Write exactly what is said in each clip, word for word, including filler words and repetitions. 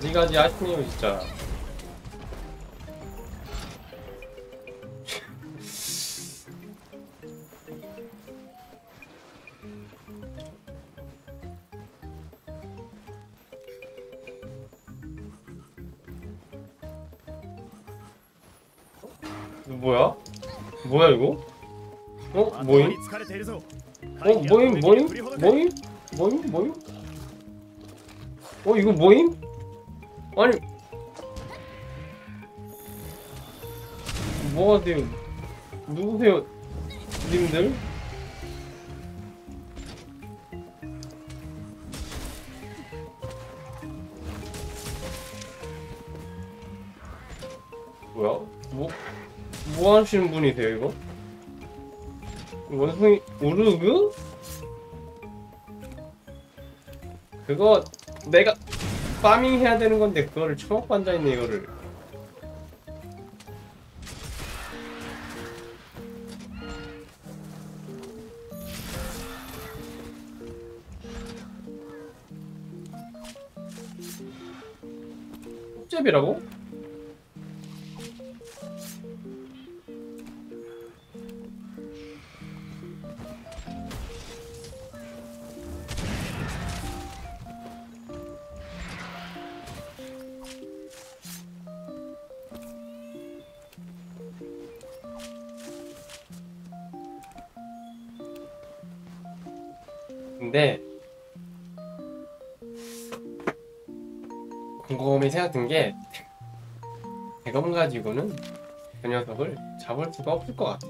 가지가지 하시네요 진짜. 뭐야? 뭐야 이거? 어? 뭐임? 어? 뭐임? 뭐임? 뭐임? 뭐임? 뭐임? 어? 이거 뭐임? 아니 뭐가 돼요? 누구세요? 님들? 뭐야? 뭐? 뭐 하시는 분이세요 이거? 원숭이 우르그? 그거 내가 파밍 해야 되는 건데 그거를 처먹고 앉아있네 이거를. 톱잽이라고? 근데 곰곰이 생각든 게 대검 가지고는 그 녀석을 잡을 수가 없을 것 같아.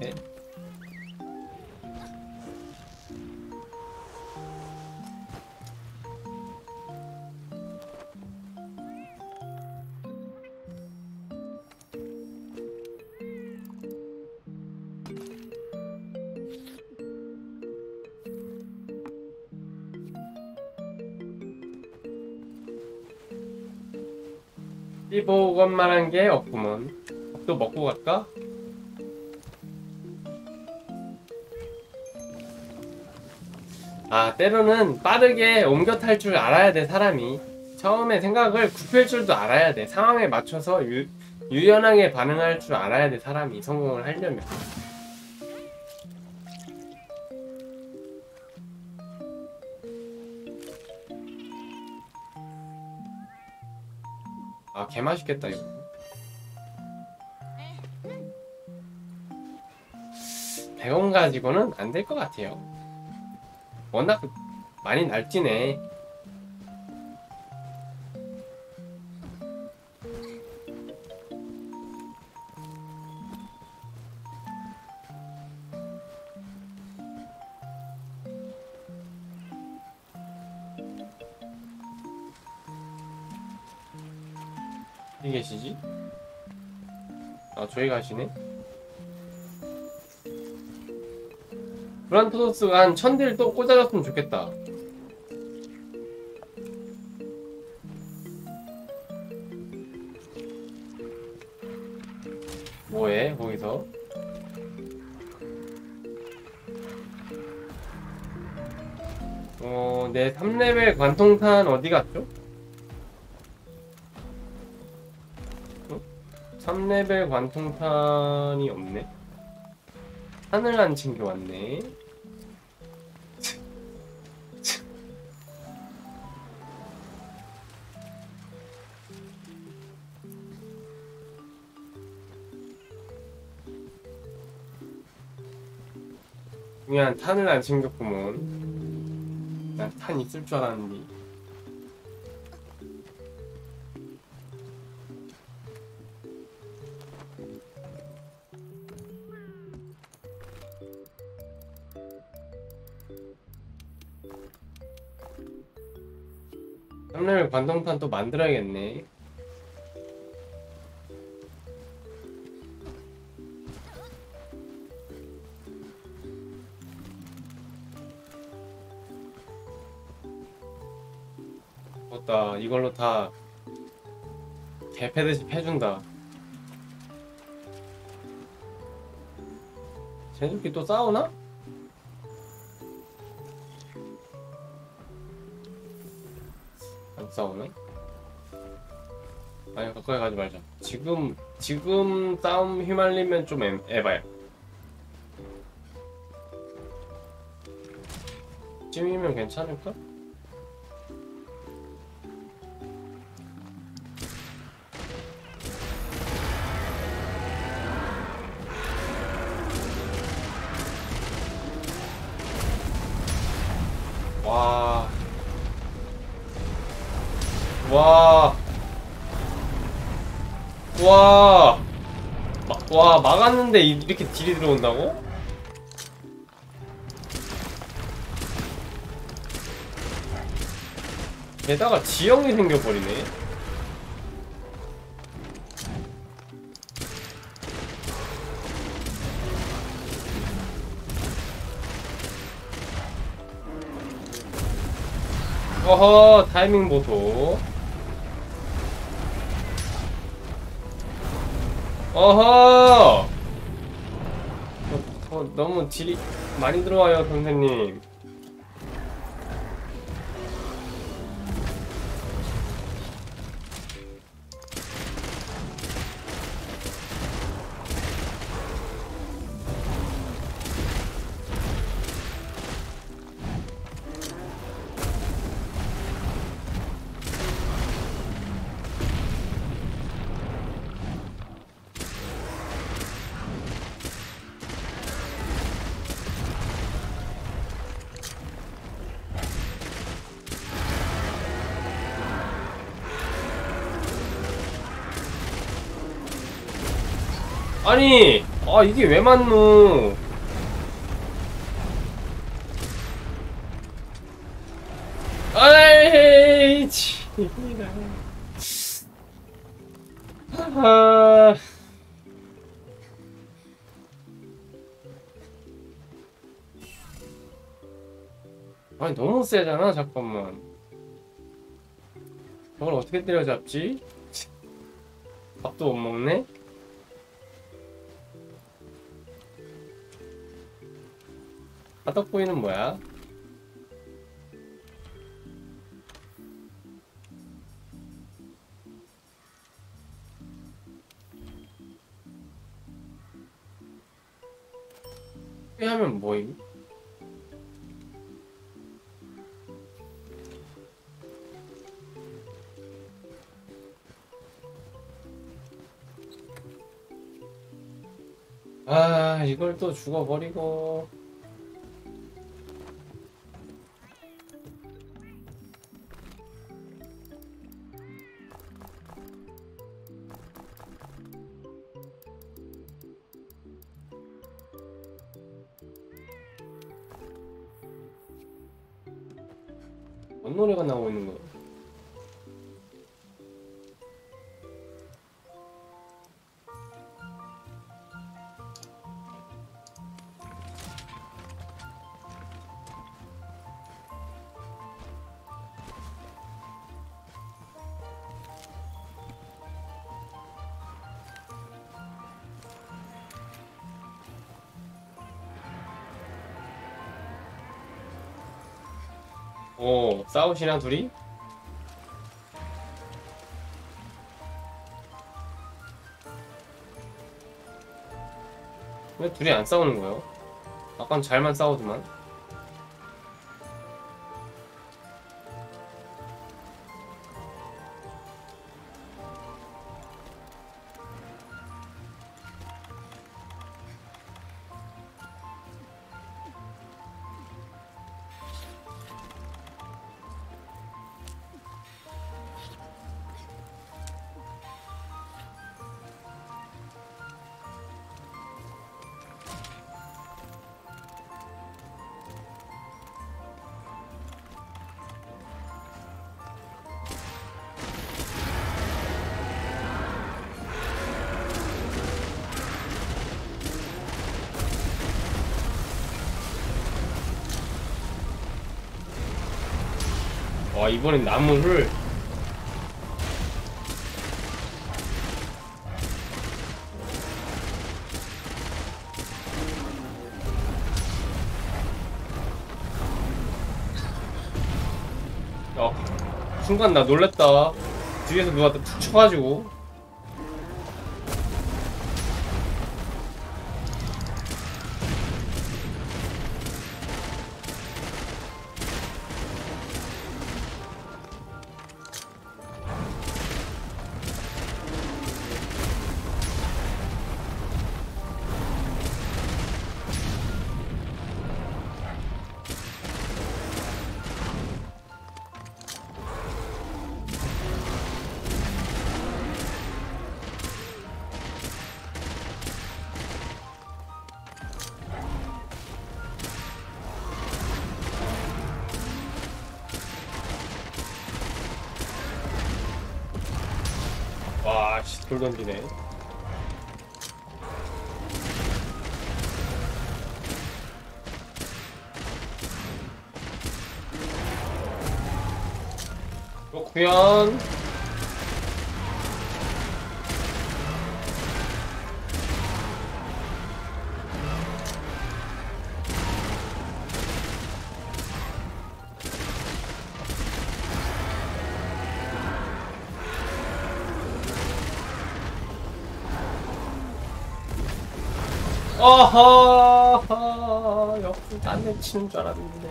삐보건만한 게 없구먼. 또 먹고 갈까? 아, 때로는 빠르게 옮겨 탈 줄 알아야 돼, 사람이. 처음에 생각을 굽힐 줄도 알아야 돼. 상황에 맞춰서 유, 유연하게 반응할 줄 알아야 돼, 사람이. 성공을 하려면. 아, 개맛있겠다, 이거. 백 원 가지고는 안 될 것 같아요. 워낙 많이 날뛰네. 어디 계시지? 아, 저기 가시네? 브란토소스가 한 천 딜 또 꽂아줬으면 좋겠다. 뭐해 거기서? 어, 내 삼 레벨 관통탄 어디 갔죠? 어? 삼 레벨 관통탄이 없네. 하늘 안 챙겨왔네. 중요한 탄을 안 챙겼구먼. 난 탄 있을 줄 알았는데. 삼 레벨 관통탄 또 만들어야겠네. 맞다. 이걸로 다 개패듯이 패준다. 쟤들끼리 또 싸우나? 안 싸우나? 아니 가까이 가지 말자. 지금 지금 싸움 휘말리면 좀 애, 에바야. 지금이면 괜찮을까? 와. 와. 와. 마, 와, 막았는데 이렇게 딜이 들어온다고? 게다가 지형이 생겨버리네. 어허, 타이밍 보소. 어허! 어, 어, 너무 딜이 많이 들어와요, 선생님. 아니, 아 이게 왜 맞노? 아이, 지랄. 아, 아니 너무 세잖아. 잠깐만. 저걸 어떻게 때려잡지? 밥도 못 먹네? 바닥보이는 뭐야? 하면 뭐임? 아, 이걸 또 죽어버리고. 뭔 노래가 나오고 있는 거야? 오, 싸우시나 둘이? 왜 둘이 안 싸우는 거예요? 아깐 잘만 싸우더만. 와, 이번엔 나무를. 야, 순간 나 놀랬다. 뒤에서 누가 툭 쳐가지고. 씨, 돌 던지네. 그렇구연. 어허, 역시 딴데 치는 줄 알았는데.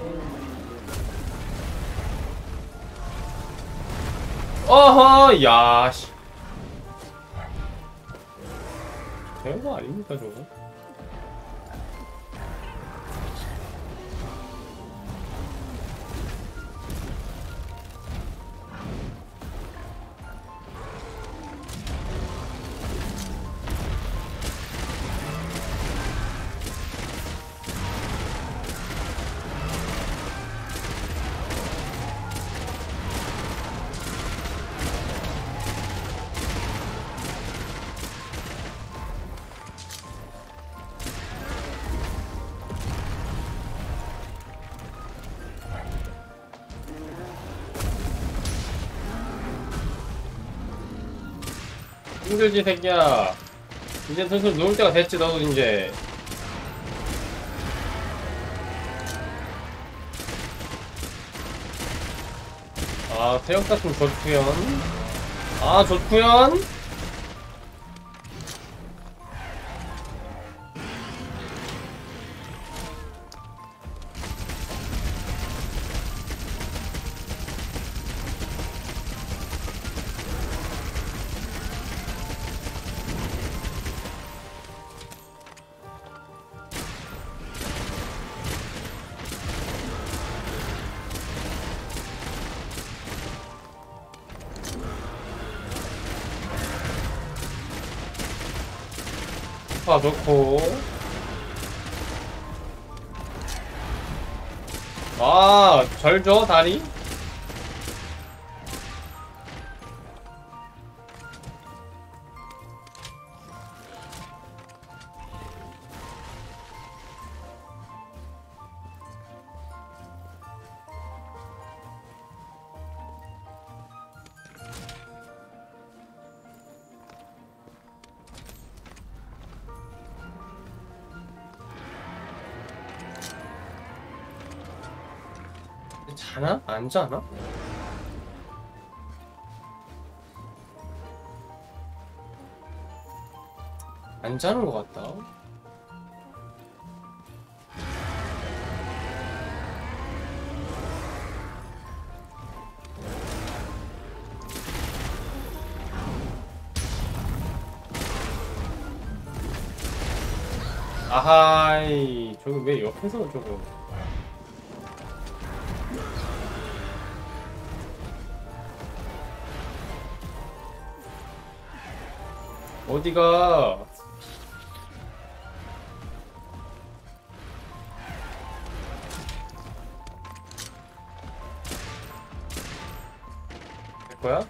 어허, 야, 씨. 대박 아닙니까, 저거? 힘들지 새끼야. 이제 슬슬 누울 때가 됐지 너도 이제. 아 태역 같은 좋구연. 아 좋구연. 아 좋고. 아 절죠 다리. 자나? 안 자나? 안 자는 것 같다. 아하이, 저거 왜 옆에서 저거. 어디가? 될 거야?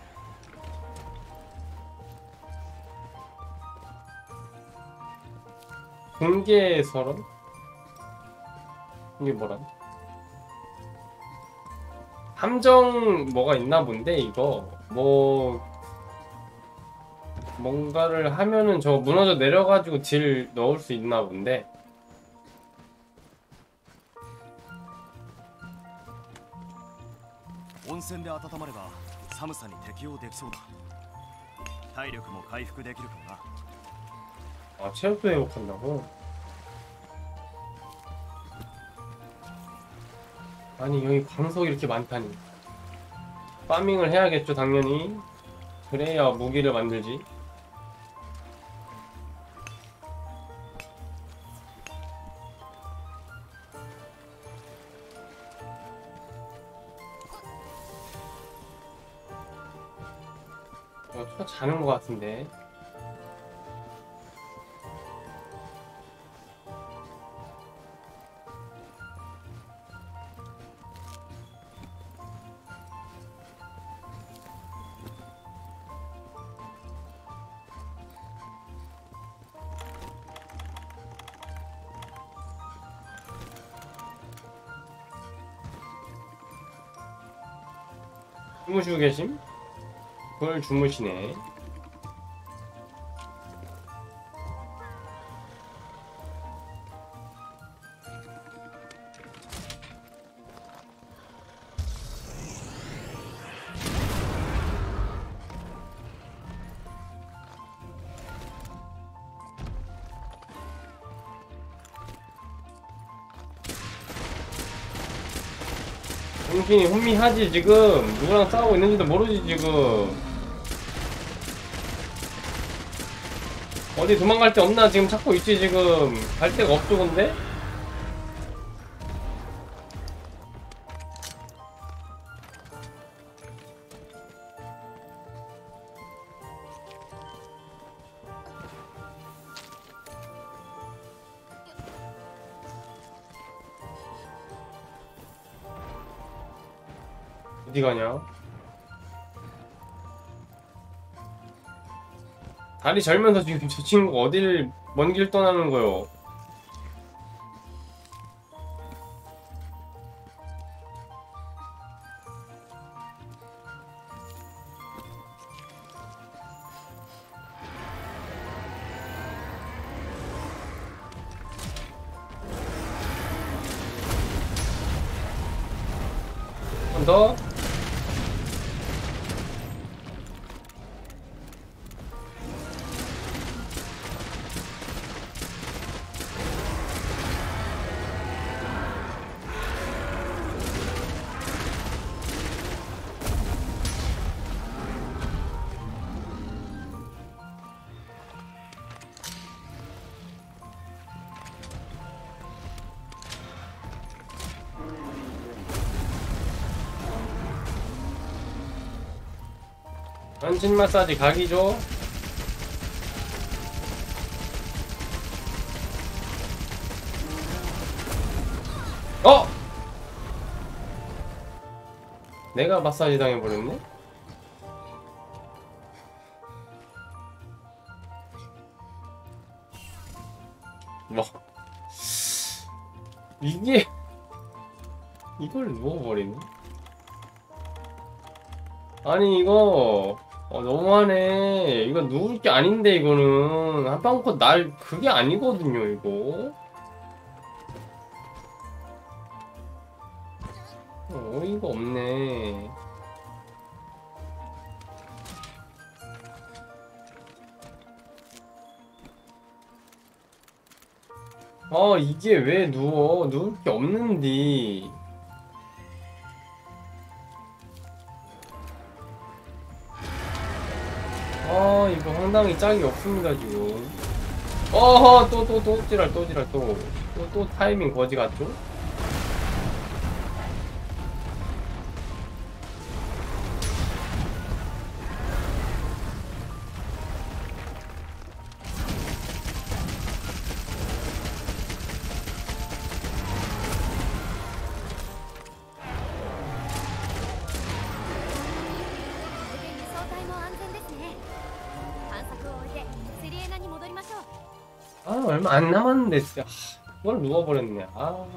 공개 서론? 이게 뭐란? 함정 뭐가 있나 본데 이거 뭐 뭔가를 하면은 저 무너져 내려가지고 딜 넣을 수 있나 본데. 温泉で温まれば寒さに適応できそうだ。体力も回復できるかもな。 아 체력도 회복한다고? 아니 여기 광석이 이렇게 많다니. 파밍을 해야겠죠 당연히. 그래야 무기를 만들지. 어, 저 자는 것 같은데. 주무시고 계심? 그걸 주무시네. 정신이 혼미하지 지금. 누구랑 싸우고 있는지도 모르지 지금. 어디 도망갈 데 없나 지금 찾고 있지 지금. 갈 데가 없죠 근데? 어디 가냐? 다리 절면서 지금 저 친구가 어디를 먼 길 떠나는 거요? 한 번 더. 전신 마사지 각이죠. 어! 내가 마사지 당해버렸네? 뭐 이게 이걸 누워버리네? 아니 이거 어, 너무하네. 이거 누울 게 아닌데 이거는 한방컷 날 그게 아니거든요 이거. 어, 어이가 없네. 아 이게 왜 누워? 누울 게 없는디. 아 이거 상당히 짝이 없습니다 지금. 어허 또 또 또 지랄 또 지랄 또 또 또 타이밍 거지 같죠? 아 얼마 안 남았는데 진짜. 하, 그걸 누워버렸네. 아.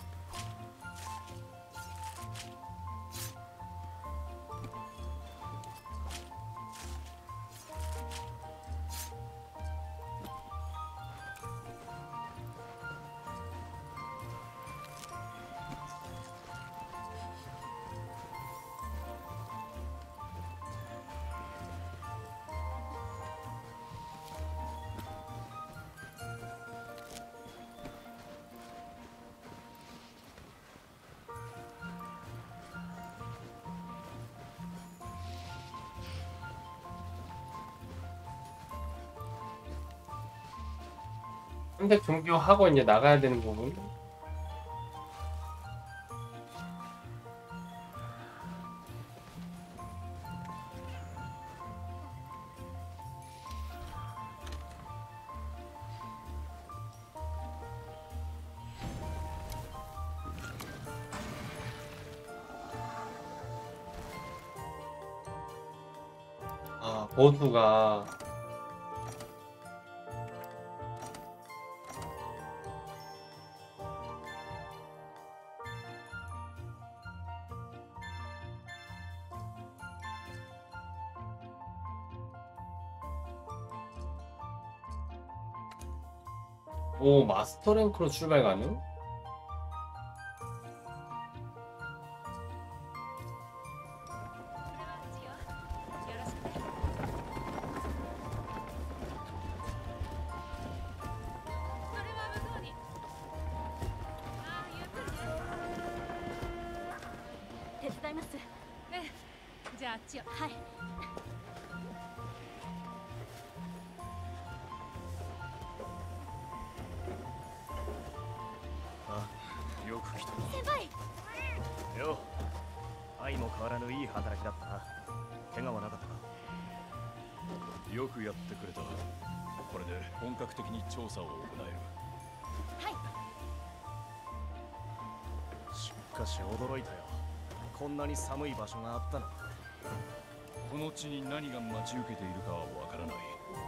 선택 종료하고 이제 나가야 되는 부분. 아 보수가 오, 마스터 랭크로 출발 가능? よく来た先輩よ、愛も変わらぬいい働きだったな。怪我はなかったか。 よくやってくれた。これで本格的に調査を行える。 はい。 しかし驚いたよ。こんなに寒い場所があったの。 この地に何が待ち受けているかはわからない。だが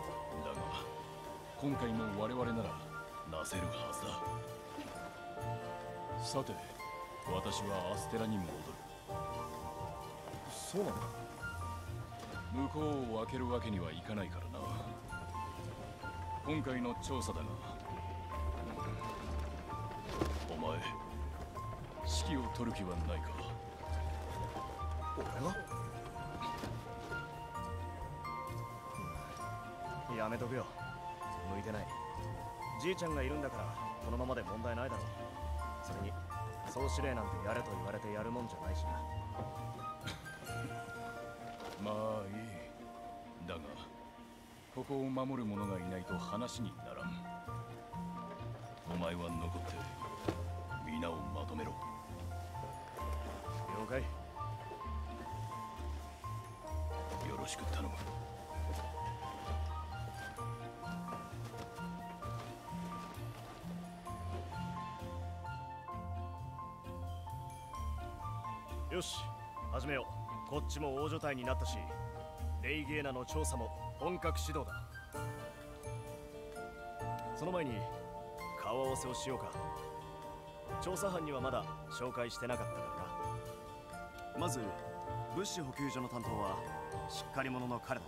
今回も我々ならなせるはずだ。さて、私はアステラに戻る。 そうなの？ 向こうを開けるわけにはいかないからな。今回の調査だが、お前指揮を取る気はないか？ 俺が？やめとくよ。向いてない。じいちゃんがいるんだからこのままで問題ないだろう。それに総司令なんてやれと言われてやるもんじゃないしな。 まあいい。だがここを守る者がいないと話にならん。お前は残って皆をまとめろ。 了解。 よろしく頼む。 よし、始めよう。こっちも大所帯になったし、レイゲーナの調査も本格始動だ。その前に顔合わせをしようか。調査班にはまだ紹介してなかったからな。まず物資補給所の担当はしっかり者の彼だ。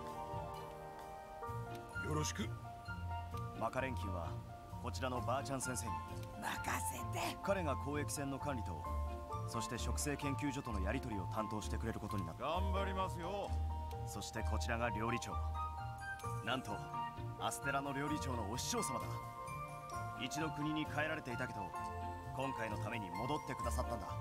よろしく。 マカレンキューはこちらのバーチャン先生に任せて。 彼が交易船の管理と、そして植生研究所とのやり取りを担当してくれることになった。 頑張りますよ。 そしてこちらが料理長。なんとアステラの料理長のお師匠様だ。一度国に帰られていたけど今回のために戻ってくださったんだ。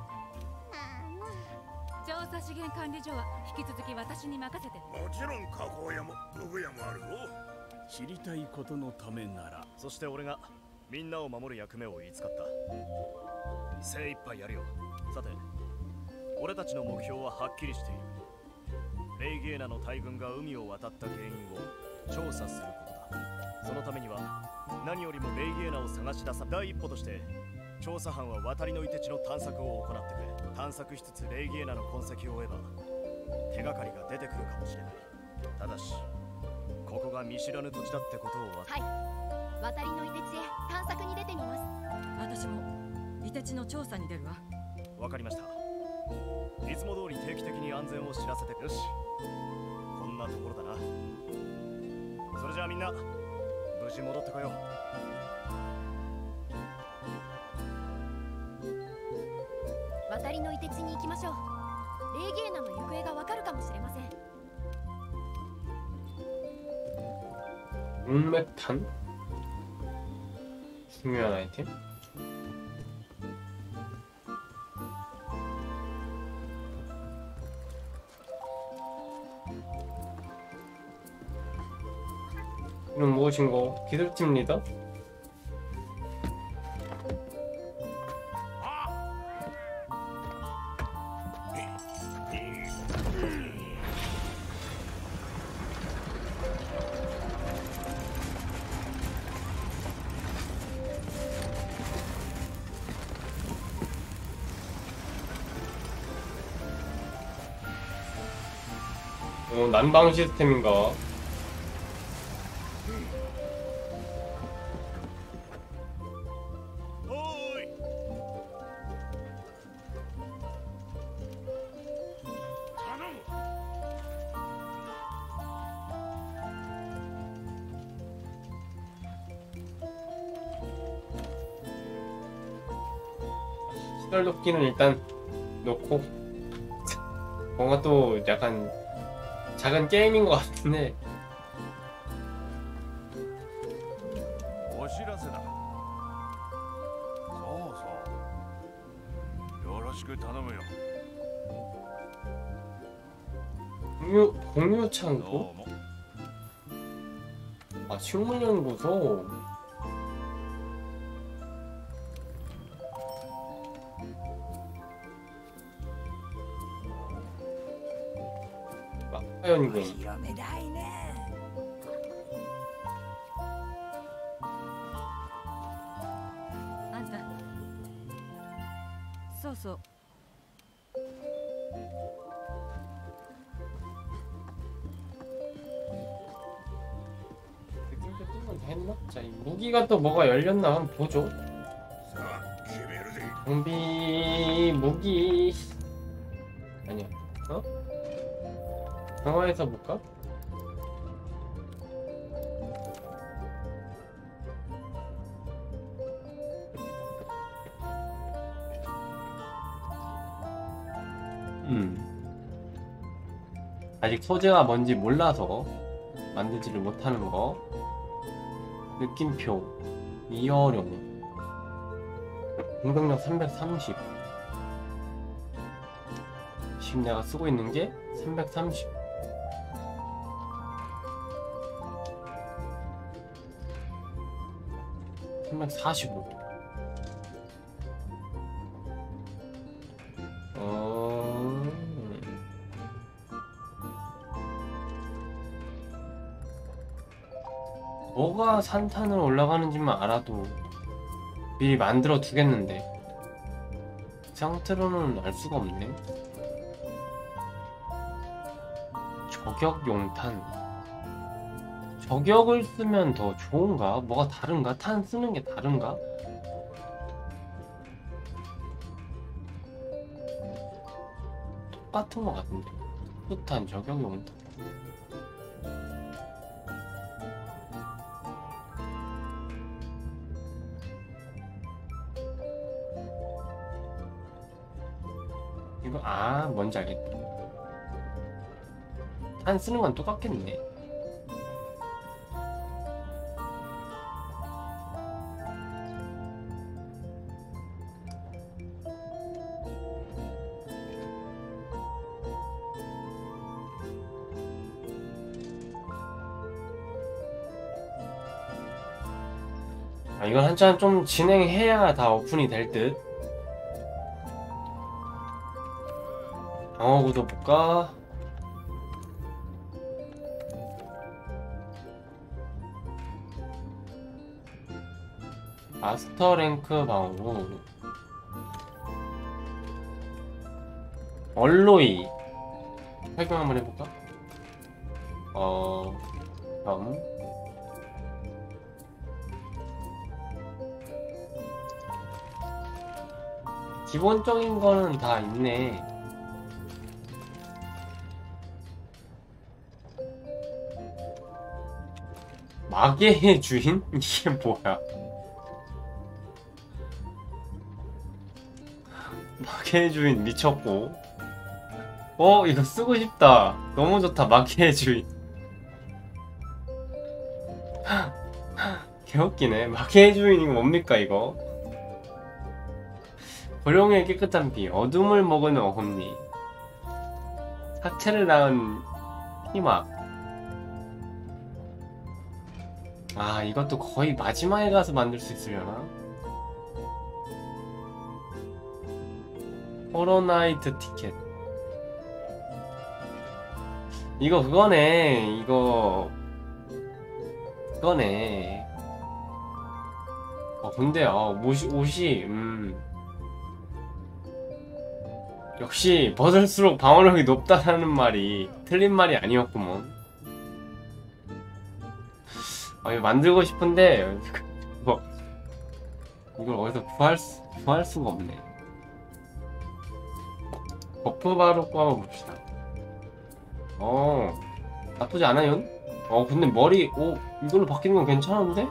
調査資源管理所は引き続き私に任せて。 もちろん加工屋も武具屋もあるぞ。 知りたいことのためなら。 そして俺がみんなを守る役目を言いつかった。精一杯やるよ。さて、俺たちの目標ははっきりしている。レイゲーナの大軍が海を渡った原因を調査することだ。そのためには何よりもレイゲーナを探し出さ第一歩として、調査班は渡りの凍地の探索を行ってくれ。探索しつつレイゲーナの痕跡を追えば手がかりが出てくるかもしれない。ただしここが見知らぬ土地だってことを。 はい。渡りの凍地へ探索に出てみます。 私も凍て地の調査に出るわ。 わかりました。いつも通り定期的に安全を知らせて。よし、こんなところだな。それじゃあみんな無事戻ってこよう。 渡りの凍て地に行きましょう。レイゲーナの行方がわかるかもしれません。 문맥탄? 중요한 아이템? 이는 무엇인고? 기술팀 리더? 어, 난방 시스템인가? 썰도끼는 일단 놓고 뭔가 또 약간 작은 게임인 것 같은데 お知らせだ。そうそう。よろしく頼むよ。 공유 공유 どう 창고? も。 아 식물연구소. 막연군. 広めたいね。 あんたそうそう 이렇게 뜨면 다 했나? 자, 이 무기가 또 뭐가 열렸나 한번 보죠. さあ、決めるぜ。 좀비 무기 아니야. 어? 강화해서 볼까? 음. 아직 소재가 뭔지 몰라서 만들지를 못하는 거. 느낌표 이어령 공격력 삼백삼십. 지금 내가 쓰고 있는 게 삼백삼십. 삼백사십오. 어... 뭐가 산탄으로 올라가는지만 알아도 미리 만들어 두겠는데 그 상태로는 알 수가 없네. 저격 용탄. 저격을 쓰면 더 좋은가? 뭐가 다른가? 탄 쓰는 게 다른가? 똑같은 것 같은데. 후탄, 저격 용탄. 이거 아 뭔지 알겠다. 탄 쓰는 건 똑같겠네. 아, 이건 한참 좀 진행해야 다 오픈이 될 듯. 방어구도 볼까? 마스터 랭크 방어구. 얼로이. 설명 한번 해볼까? 어... 다음. 기본적인 거는 다 있네. 마계의 주인? 이게 뭐야? 마계의 주인 미쳤고. 어 이거 쓰고 싶다. 너무 좋다. 마계의 주인. 개웃기네. 마계의 주인 이거 뭡니까 이거? 고령의 깨끗한 피, 어둠을 먹은 어금니, 사체를 낳은 희막. 아 이것도 거의 마지막에 가서 만들 수 있으려나? 호로나이트 티켓. 이거 그거네. 이거 그거네. 어 근데 아 옷이 옷이 음 역시 벗을수록 방어력이 높다라는 말이 틀린 말이 아니었구먼. 아 이거 만들고 싶은데 이거 이걸 어디서 구할 수 구할 수가 없네. 버프 바르고 한번 봅시다. 어 나쁘지 않아요. 어 근데 머리 오 이걸로 바뀌는 건 괜찮은데?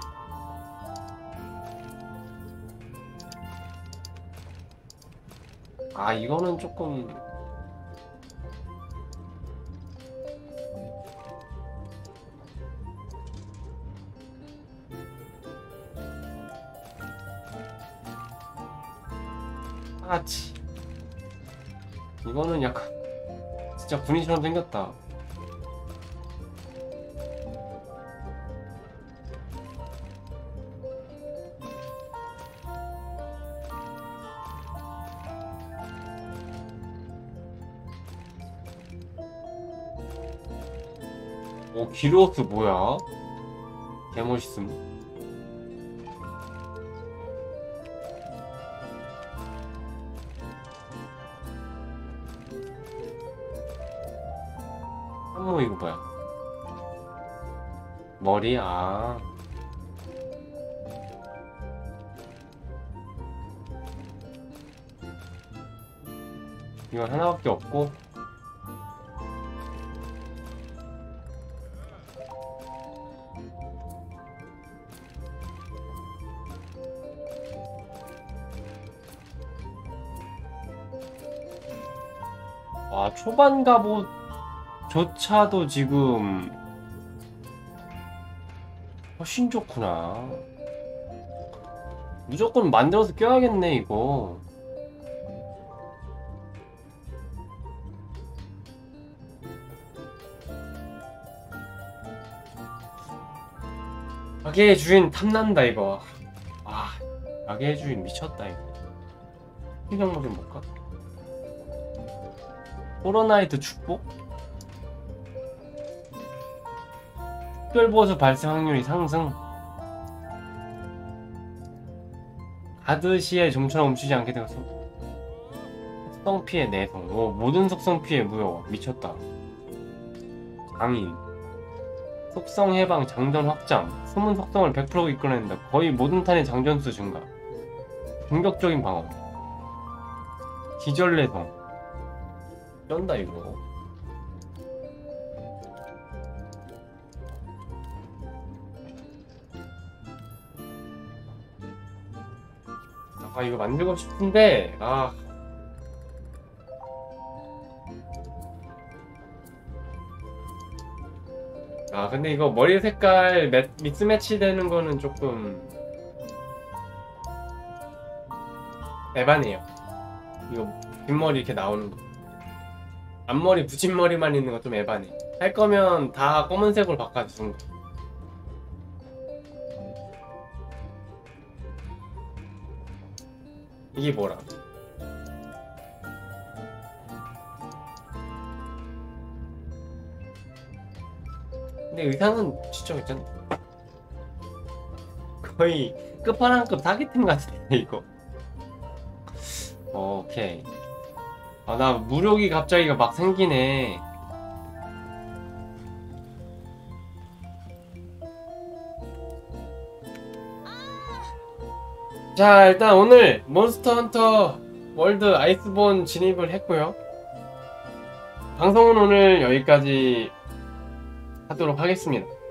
아 이거는 조금 아치 이거는 약간 진짜 군인처럼 생겼다. 오 기로스 뭐야? 개멋있음. 한모 이거 뭐야? 머리 아 이건 하나밖에 없고 와 초반 갑옷조차도 지금 훨씬 좋구나. 무조건 만들어서 껴야겠네 이거. 가게의 주인 탐난다 이거. 아 가게의 주인 미쳤다 이거. 희경모 좀 볼까? 호러나이트 축복? 특별보수 발생 확률이 상승. 가드시의 종처럼 멈추지 않게 되어서 속성 피해 내성. 오, 모든 속성 피해 무효. 미쳤다. 장인 속성 해방 장전 확장. 숨은 속성을 백 퍼센트 이끌어낸다. 거의 모든 탄의 장전수 증가. 공격적인 방어. 기절 내성. 쩐다 이거. 아 이거 만들고 싶은데 아 아 근데 이거 머리 색깔 매, 믹스매치 되는 거는 조금 에바네요. 이거 뒷머리 이렇게 나오는 거 앞머리 붙임머리만 있는 거 좀 에바네. 할 거면 다 검은색으로 바꿔주는 거. 이게 뭐라? 근데 의상은 진짜 괜찮다. 거의 끝판왕급 사기팀 같은데 이거. 오케이. 아 나 무력이 갑자기 막 생기네. 자 일단 오늘 몬스터 헌터 월드 아이스본 진입을 했고요. 방송은 오늘 여기까지 하도록 하겠습니다.